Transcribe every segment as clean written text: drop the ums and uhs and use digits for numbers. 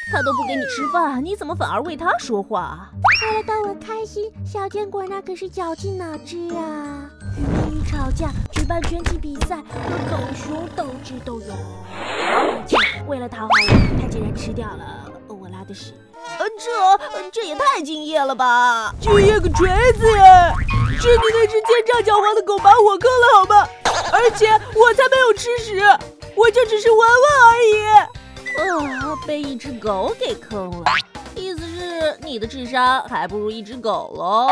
他都不给你吃饭，你怎么反而为他说话？ 为了逗我开心，小坚果那可是绞尽脑汁啊！与美女吵架，举办拳击比赛，和狗熊斗智斗勇。而且为了讨好我，他竟然吃掉了我拉的屎。 这也太敬业了吧！ 敬业个锤子呀！是你那只奸诈狡猾的狗把我坑了好吗？而且我才没有吃屎，我就只是玩玩而已。 被一只狗给坑了，意思是你的智商还不如一只狗喽？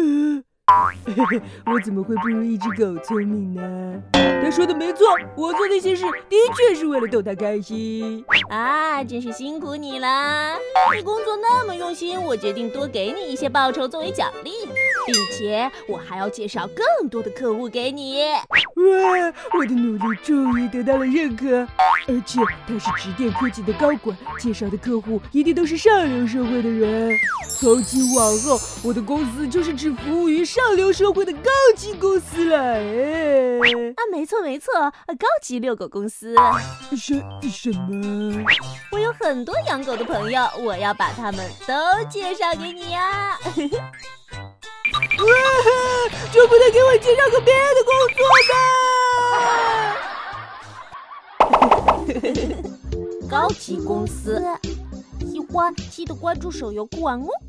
我怎么会不如一只狗聪明呢？他说的没错，我做那些事的确是为了逗他开心。 真是辛苦你啦！你工作那么用心，我决定多给你一些报酬作为奖励，并且我还要介绍更多的客户给你。 哇，我的努力终于得到了认可，而且他是直电科技的高管，介绍的客户一定都是上流社会的人。从今往后，我的公司就是只服务于上流社会的高级公司了。 没错，高级遛狗公司。 什么？ 我有很多养狗的朋友，我要把他们都介绍给你呀！ 就不能给我介绍个别的工作吗？高级公司。 喜欢记得关注手游酷玩哦。